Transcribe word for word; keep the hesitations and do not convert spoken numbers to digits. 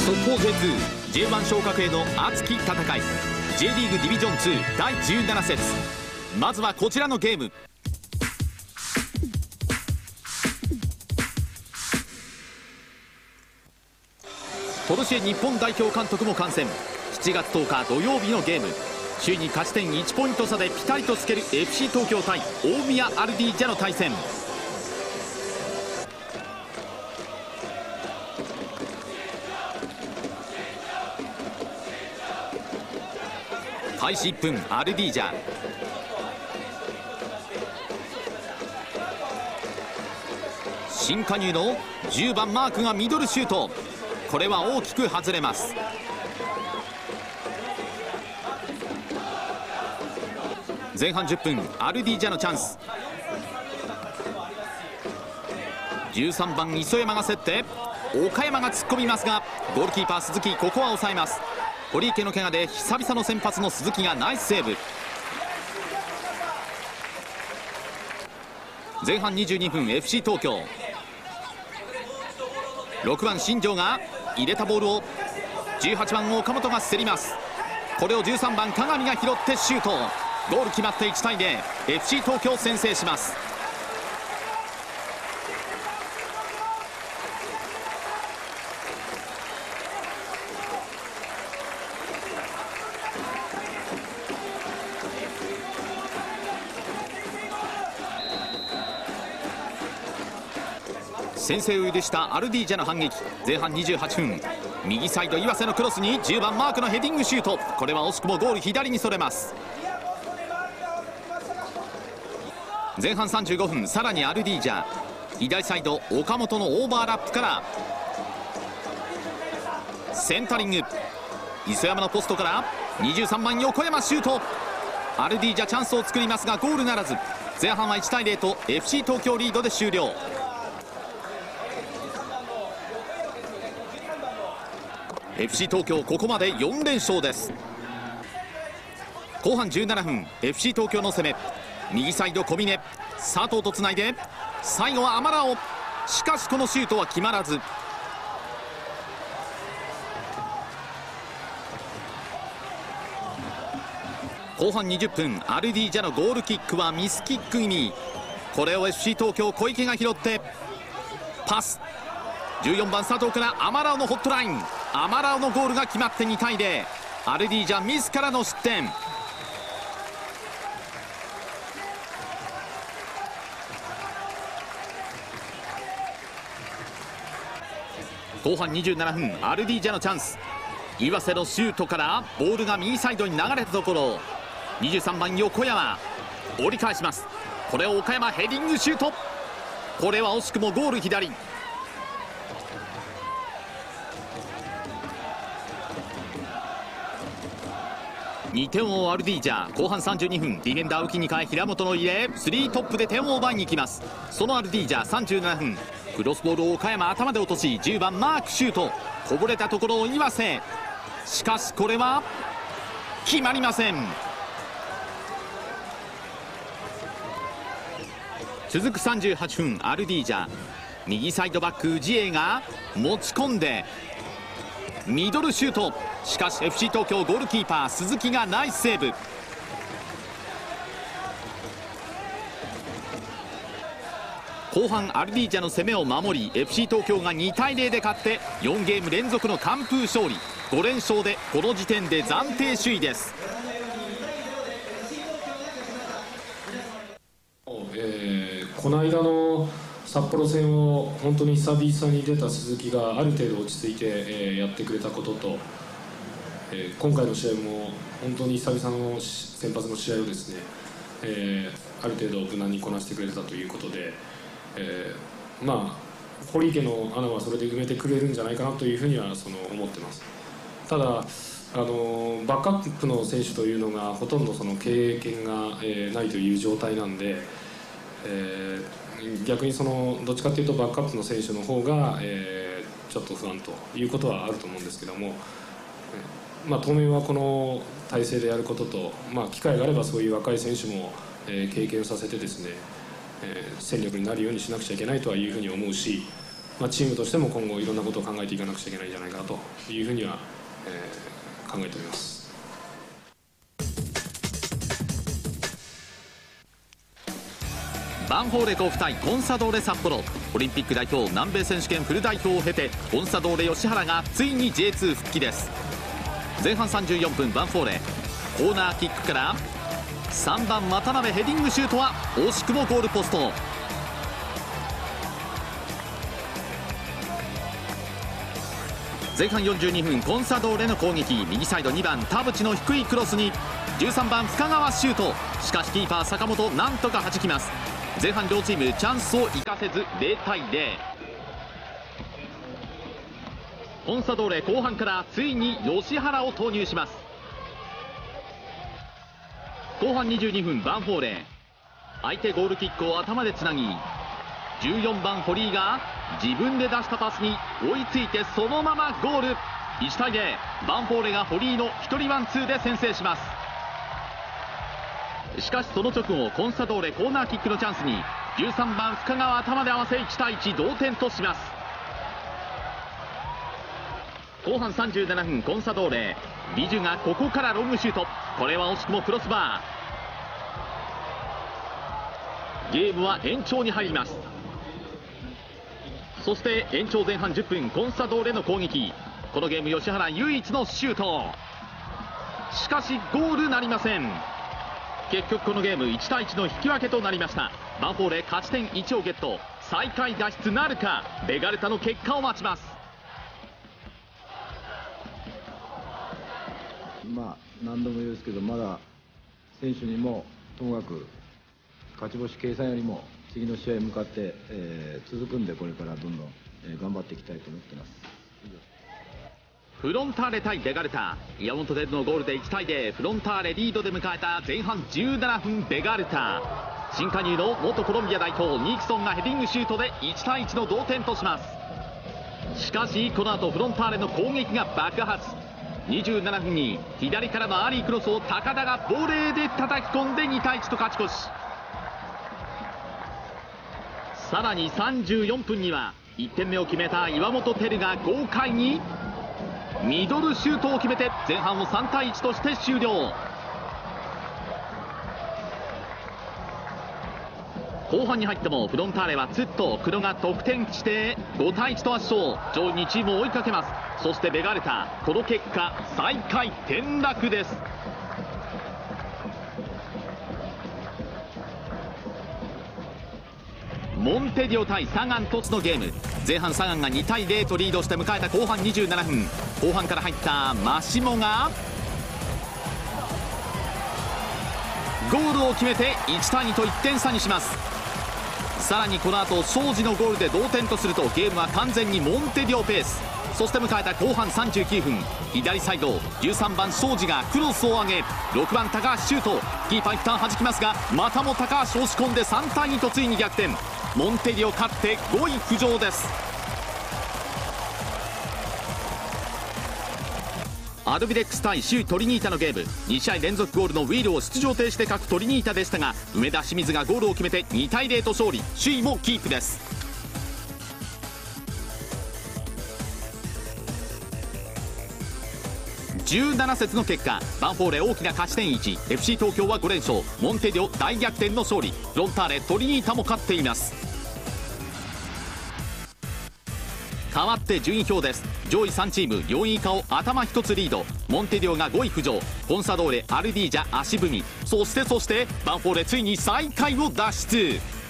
速報 ジェイツー ジェイワン 昇格への熱き戦い J リーグディビジョンツーだいじゅうなな節、まずはこちらのゲーム。ポルシェ日本代表監督も観戦。しちがつとおか土曜日のゲーム、首位に勝ち点いちポイント差でピタリとつける エフシー 東京対大宮アルディージャの対戦。開始いっぷん、アルディージャ新加入のじゅうばんマークがミドルシュート、これは大きく外れます。前半じゅっぷん、アルディージャのチャンス。じゅうさんばん磯山が競って岡山が突っ込みますが、ゴールキーパー鈴木ここは抑えます。堀池の怪我で久々の先発の鈴木がナイスセーブ。前半にじゅうにふん、 エフシー 東京ろくばん新庄が入れたボールをじゅうはちばん岡本が競ります。これをじゅうさんばん鏡が拾ってシュート、ゴール決まっていちたいゼロ、 エフシー 東京先制します。先制を許したアルディージャの反撃。前半にじゅうはちふん、右サイド岩瀬のクロスにじゅうばんマークのヘディングシュート、これは惜しくもゴール左にそれます。前半さんじゅうごふん、さらにアルディージャ左サイド岡本のオーバーラップからセンタリング、磯山のポストからにじゅうさんばん横山シュート、アルディージャチャンスを作りますがゴールならず。前半はいちたいゼロと エフシー 東京リードで終了。エフシー 東京ここまでよんれんしょうです。後半じゅうななふん、 エフシー 東京の攻め、右サイド小峰、佐藤とつないで最後はアマラオ、しかしこのシュートは決まらず。後半にじゅっぷん、アルディージャのゴールキックはミスキック気味、これを エフシー 東京小池が拾ってパス、じゅうよんばん佐藤からアマラオのホットライン、アマラオのゴールが決まってにたいゼロ、アルディージャ自らの失点。後半にじゅうななふん、アルディージャのチャンス、岩瀬のシュートからボールが右サイドに流れたところ、にじゅうさんばん横山折り返します。これを岡山ヘディングシュート、これは惜しくもゴール左。にてんを追うアルディージャ後半さんじゅうにふん、ディフェンダー浮きに変え平本の入れ、スリートップで点を奪いに行きます。そのアルディージャさんじゅうななふん、クロスボールを岡山頭で落としじゅうばんマークシュート、こぼれたところを岩瀬、しかしこれは決まりません。続くさんじゅうはちふん、アルディージャ右サイドバック氏家が持ち込んでミドルシュート、しかし エフシー 東京ゴールキーパー鈴木がナイスセーブ。後半アルディージャの攻めを守り エフシー 東京がにたいゼロで勝ってよんゲーム連続の完封勝利、ごれんしょうでこの時点で暫定首位です。 えー、この間の札幌戦を本当に久々に出た鈴木がある程度落ち着いて、えー、やってくれたことと、えー、今回の試合も本当に久々の先発の試合をですね、えー、ある程度無難にこなしてくれたということで、えー、まあ堀池の穴はそれで埋めてくれるんじゃないかなというふうにはその思ってます。ただあのバックアップの選手というのがほとんどその経験が、えー、ないという状態なんで、えー逆にそのどっちかというとバックアップの選手の方が、えー、ちょっと不安ということはあると思うんですけども、まあ、当面はこの体制でやることと、まあ、機会があればそういう若い選手も、えー、経験させてですね、えー、戦力になるようにしなくちゃいけないとはいうふうに思うし、 まあ、チームとしても今後いろんなことを考えていかなくちゃいけないんじゃないかなというふうには、えー、考えております。 バンフォーレ甲府対コンサドーレ札幌。オリンピック代表、南米選手権フル代表を経てコンサドーレ吉原がついに ジェイツー 復帰です。前半さんじゅうよんぷん、バンフォーレコーナーキックからさんばん渡辺ヘディングシュートは惜しくもゴールポスト。前半よんじゅうにふん、コンサドーレの攻撃、右サイドにばん田淵の低いクロスにじゅうさんばん深川シュート。しかしキーパー坂本なんとか弾きます。前半両チームチャンスを生かせずゼロたいゼロ。コンサドーレ後半からついに吉原を投入します。後半にじゅうにふん、バンフォーレ相手ゴールキックを頭でつなぎじゅうよんばん堀井が自分で出したパスに追いついてそのままゴール。いちたいゼロ。バンフォーレが堀井のひとりワンツーで先制します。しかしその直後、コンサドーレコーナーキックのチャンスにじゅうさんばん深川頭で合わせいちたいいち同点とします。後半さんじゅうななふん、コンサドーレビジュがここからロングシュート。これは惜しくもクロスバー。ゲームは延長に入ります。そして延長前半じゅっぷん、コンサドーレの攻撃。このゲーム吉原唯一のシュート。しかしゴールなりません。結局このゲームいちたいいちの引き分けとなりました。バンフォーレ勝ち点いちをゲット。最下位脱出なるか。ベガルタの結果を待ちます。 まあ何度も言うんですけど、まだ選手にもともかく勝ち星計算よりも次の試合に向かって、えー、続くんで、これからどんどん、えー、頑張っていきたいと思ってます。 フロンターレ対ベガルタ。岩本輝のゴールでいちたいゼロ。フロンターレリードで迎えた前半じゅうななふん、ベガルタ新加入の元コロンビア代表ニクソンがヘディングシュートでいちたいいちの同点とします。しかしこの後フロンターレの攻撃が爆発。にじゅうななふんに左からのアーリークロスを高田がボレーで叩き込んでにたいいちと勝ち越し。さらにさんじゅうよんぷんにはいってんめを決めた岩本輝が豪快にミドルシュートを決めて前半をさんたいいちとして終了。後半に入ってもフロンターレはツッと黒が得点してごたいいちと圧勝。上位にチームを追いかけます。そしてベガルタこの結果最下位転落です。モンテディオ対サガン鳥栖のゲーム。前半サガンがにたいゼロとリードして迎えた後半にじゅうななふん、後半から入ったマシモがゴールを決めていちたいにといってんさにします。さらにこの後庄司のゴールで同点とするとゲームは完全にモンテディオペース。そして迎えた後半さんじゅうきゅうふん、左サイドじゅうさんばん庄司がクロスを上げろくばん高橋シュート。キーパー一旦弾きますがまたも高橋押し込んでさんたいにとついに逆転。モンテディオ勝ってごい浮上です。アドビレックス対首位トリニータのゲーム。にしあい連続ゴールのウィールを出場停止で欠くトリニータでしたが梅田清水がゴールを決めてにたいゼロと勝利。首位もキープです。じゅうなな節の結果、バンフォーレ大きな勝ち点いち、 エフシー 東京はごれんしょう、モンテディオ大逆転の勝利。フロンターレトリニータも勝っています。変わって順位表です。上位さんチームよんい以下を頭一つリード。モンテディオがごい浮上、コンサドーレ、アルディージャ足踏み、そしてそしてバンフォーレついに最下位を脱出。